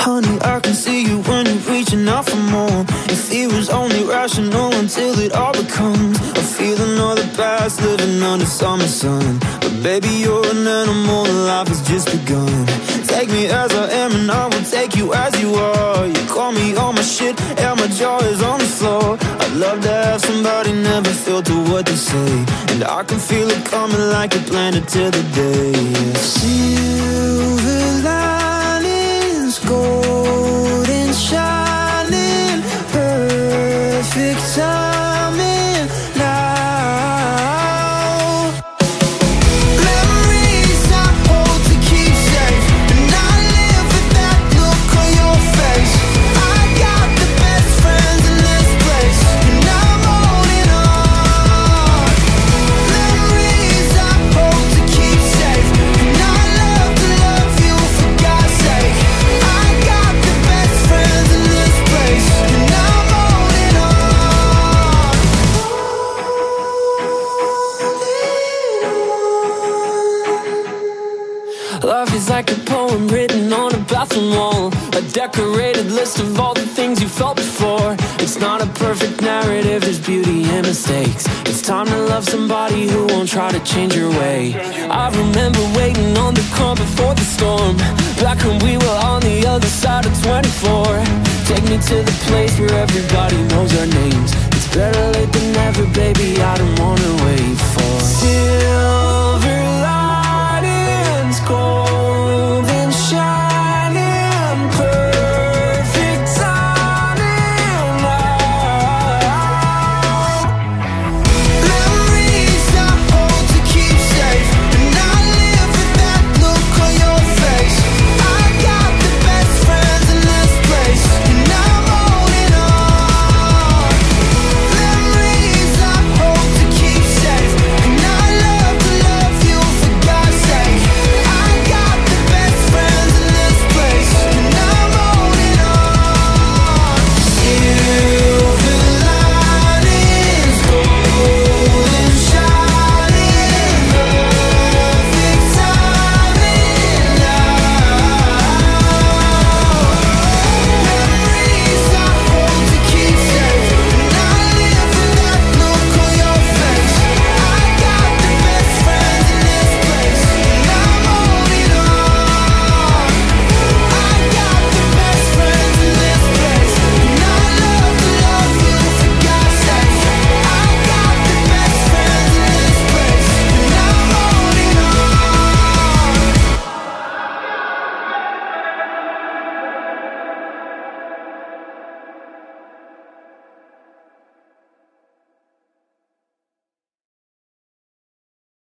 Honey, I can see you when you're reaching out for more. Your fear is only rational until it all becomes a feeling of the past living under summer sun. But baby, you're an animal and life has just begun. Take me as I am and I will take you as you are. You call me on my shit and my jaw is on the floor. I'd love to have somebody never filter what they say, and I can feel it coming like you planned it till the day. Silver linings, golden shining, perfect timing now. Memories I hold to keep safe, and I live with that look on your face. I got the best friends in this place, and I'm holding on. Memories I hold to keep safe, and I love to love you for God's sake. I got the best friends in this place, and I'm holding on. Love is like a poem written on a bathroom wall, a decorated list of all the things you felt before. It's not a perfect narrative, there's beauty and mistakes. It's time to love somebody who won't try to change your way. I remember waiting on the calm before the storm, back when we were on the other side of 24. Take me to the place where everybody knows our names. It's better late than never, baby, I don't wanna wait for